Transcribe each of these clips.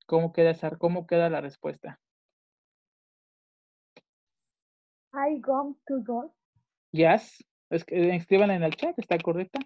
¿Cómo queda la respuesta? I going to go. Yes. Escríbanla en el chat, ¿está correcta?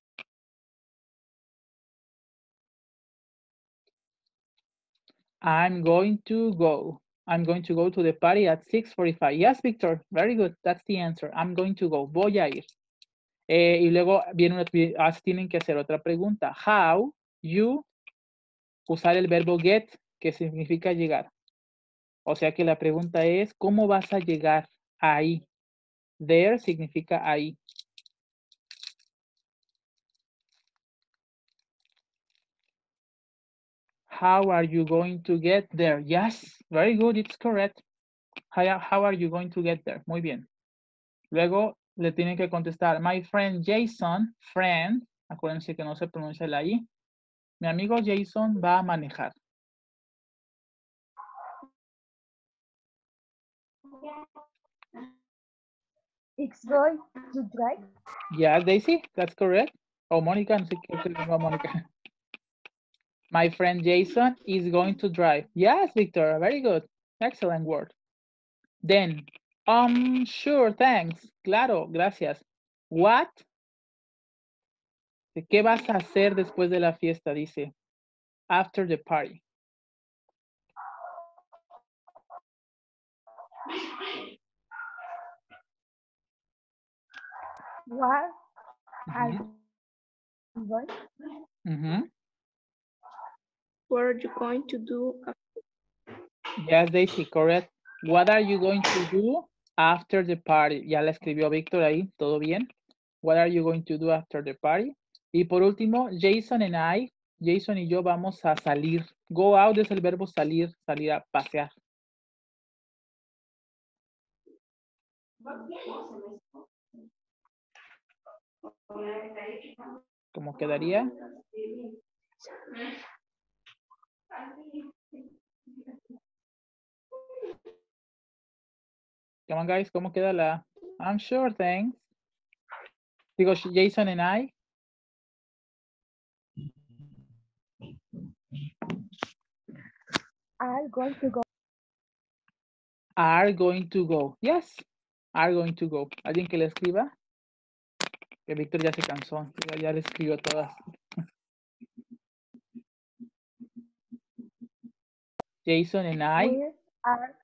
I'm going to go. I'm going to go to the party at 6:45. Yes, Victor. Very good. That's the answer. I'm going to go. Voy a ir. Y luego viene tienen que hacer otra pregunta. How you usar el verbo get, que significa llegar. O sea que la pregunta es, ¿cómo vas a llegar ahí? There significa ahí. How are you going to get there? Yes, very good, it's correct. How are you going to get there? Muy bien. Luego le tienen que contestar, my friend Jason, friend, acuérdense que no se pronuncia la I. Mi amigo Jason va a manejar. It's going to drive. Yes, Daisy, that's correct. Oh, Mónica, no sé qué le Mónica. My friend Jason is going to drive. Yes, Victor, very good. Excellent word. Then, sure, thanks. Claro, gracias. What? ¿Qué vas a hacer después de la fiesta? Dice. After the party. What are you going? What are you going to do? Yes, Daisy, correct. What are you going to do after the party? Ya la escribió Víctor ahí, ¿todo bien? What are you going to do after the party? Y por último, Jason y yo vamos a salir. Go out es el verbo salir, salir a pasear. ¿Cómo quedaría? Come on, guys, ¿cómo queda la? I'm sure, thanks. Digo, Jason and I. Are going to go. Are going to go. Yes, are going to go. ¿Alguien que le escriba? Que Víctor ya se cansó, ya le escribió todas. Jason and I. We are.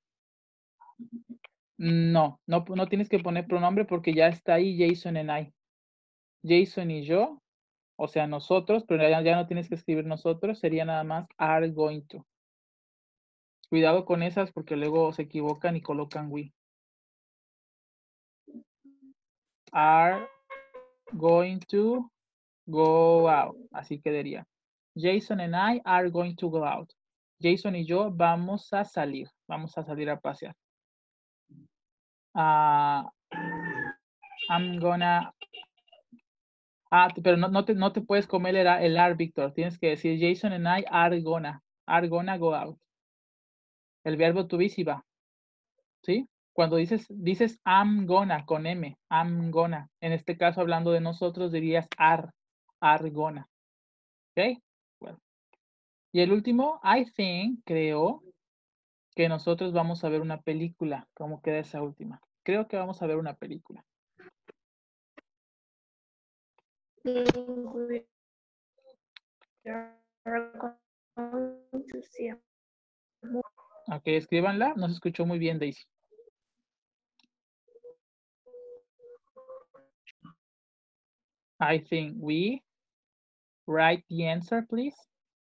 No tienes que poner pronombre porque ya está ahí Jason and I. Jason y yo, o sea, nosotros, pero ya no tienes que escribir nosotros, sería nada más are going to. Cuidado con esas porque luego se equivocan y colocan we. Are going to go out. Así quedaría. Jason and I are going to go out. Jason y yo vamos a salir a pasear. I'm gonna. Pero no te puedes comer el are, Víctor. Tienes que decir Jason and I are gonna go out. El verbo to be sí va. ¿Sí? Cuando dices I'm gonna con M, I'm gonna. En este caso, hablando de nosotros, dirías are gonna. ¿Ok? Bueno. Y el último, I think, creo que nosotros vamos a ver una película. ¿Cómo queda esa última? Creo que vamos a ver una película. Ok, escríbanla. No se escuchó muy bien, Daisy. I think we write the answer, please.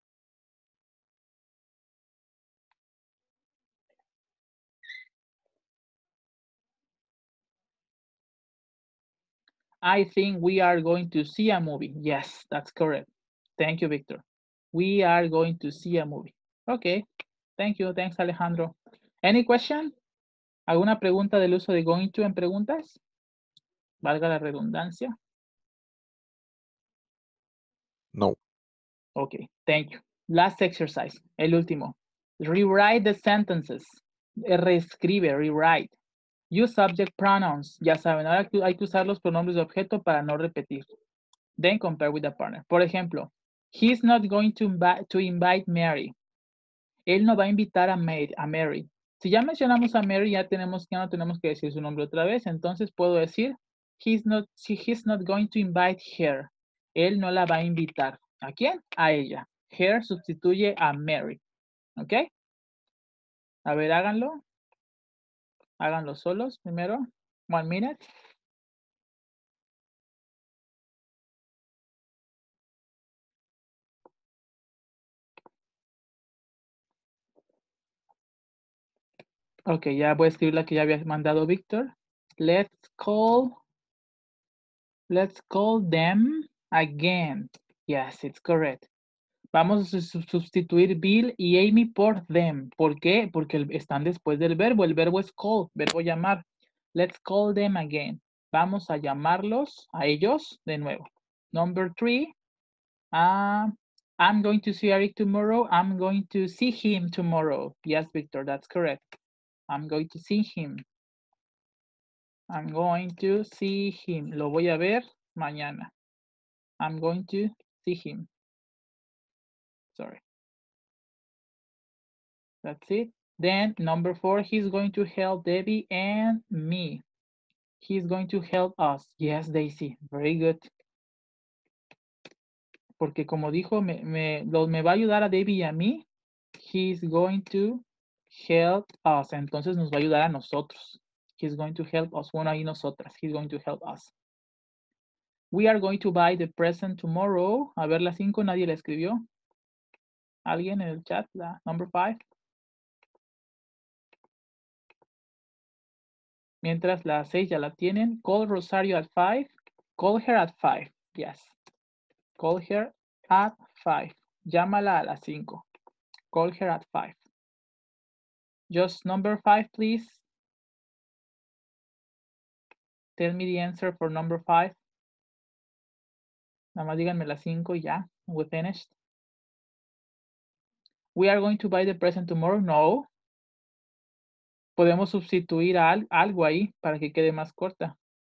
I think we are going to see a movie. Yes, that's correct. Thank you, Victor. We are going to see a movie. Okay. Thank you. Thanks, Alejandro. Any question? ¿Alguna pregunta del uso de going to en preguntas? Valga la redundancia. No. Okay, thank you. Last exercise, el último. Rewrite the sentences. Reescribe, rewrite. Use subject pronouns. Ya saben, ahora hay que usar los pronombres de objeto para no repetir. Then compare with the partner. Por ejemplo, he's not going to invite Mary. Él no va a invitar a Mary. Si ya mencionamos a Mary, ya no tenemos que decir su nombre otra vez. Entonces puedo decir, he's not going to invite her. Él no la va a invitar. ¿A quién? A ella. Her sustituye a Mary. ¿Ok? A ver, háganlo. Háganlo solos primero. 1 minute. Ok, ya voy a escribir la que ya había mandado Víctor. Let's call them again. Yes, it's correct. Vamos a sustituir Bill y Amy por them. ¿Por qué? Porque están después del verbo. El verbo es call, verbo llamar. Let's call them again. Vamos a llamarlos a ellos de nuevo. Number 3. I'm going to see Eric tomorrow. I'm going to see him tomorrow. Yes, Victor, that's correct. I'm going to see him. I'm going to see him. Lo voy a ver mañana. I'm going to see him. Sorry. That's it. Then number 4, he's going to help Debbie and me. He's going to help us. Yes, Daisy. Very good. Porque como dijo, me va a ayudar a Debbie y a mí. He's going to help us. Entonces nos va a ayudar a nosotros. He's going to help us. Bueno, ahí nosotras. He's going to help us. We are going to buy the present tomorrow. A ver, la 5 nadie la escribió. ¿Alguien en el chat? La number 5. Mientras la 6 ya la tienen. Call Rosario at 5. Call her at 5. Yes. Call her at 5. Llámala a las 5. Call her at 5. Just number 5, please. Tell me the answer for number 5. Nada más díganme las 5 y ya. We finished. We are going to buy the present tomorrow. No. Podemos sustituir algo ahí para que quede más corta.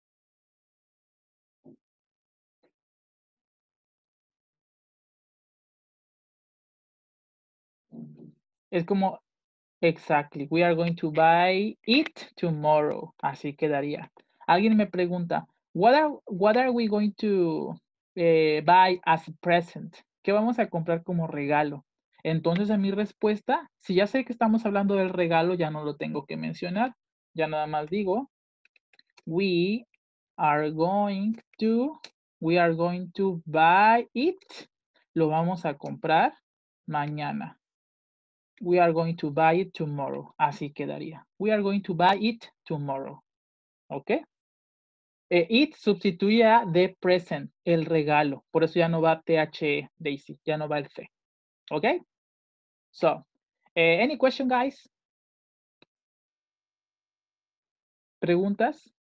Es como, exactly. We are going to buy it tomorrow. Así quedaría. Alguien me pregunta, what are we going to buy as a present? ¿Qué vamos a comprar como regalo? Entonces, a mi respuesta, si ya sé que estamos hablando del regalo, ya no lo tengo que mencionar. Ya nada más digo, we are going to buy it. Lo vamos a comprar mañana. We are going to buy it tomorrow. Así quedaría. We are going to buy it tomorrow. ¿Ok? It sustituye a the present, el regalo. Por eso ya no va THE, Daisy. Ya no va el C. ¿Ok? So, any question, guys? ¿Preguntas?